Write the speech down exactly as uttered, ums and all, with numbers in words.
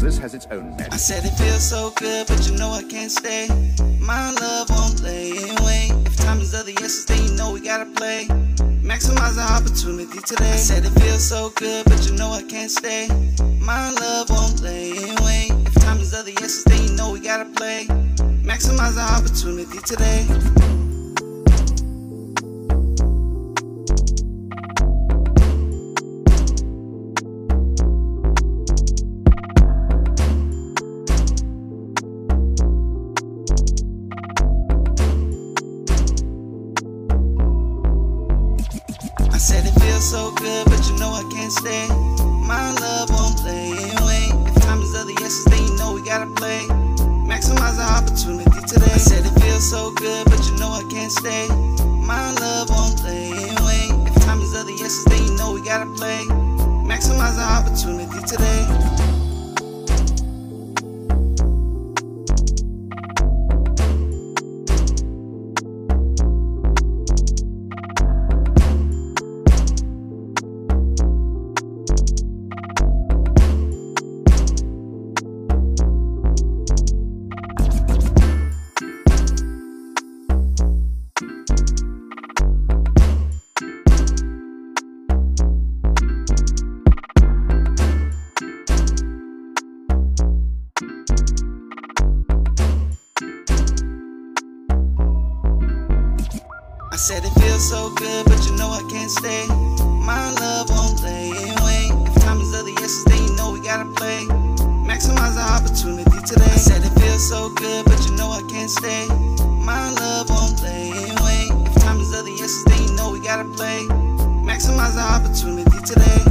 this has its own magic. I said it feels so good, but you know I can't stay. My love won't play anyway. If time is of the essence, then you know we gotta play. Maximize the opportunity today. I said it feels so good, but you know I can't stay. My love won't play anyway. If time is of the essence, then you know we gotta play. Maximize the opportunity today. I said it feels so good, but you know I can't stay. My love won't play anyway. If time is of the essence, then you know we gotta play. Maximize the opportunity today. I said it feels so good, but you know I can't stay. My love won't play anyway. If time is of the essence, then you know we gotta play. Maximize the opportunity today. I said it feels so good, but you know I can't stay. My love won't play anyway. If time is of the essence, then you know we gotta play. Maximize the opportunity today. I said it feels so good, but you know I can't stay. My love won't play anyway. If time is of the essence, then you know we gotta play. Maximize the opportunity today.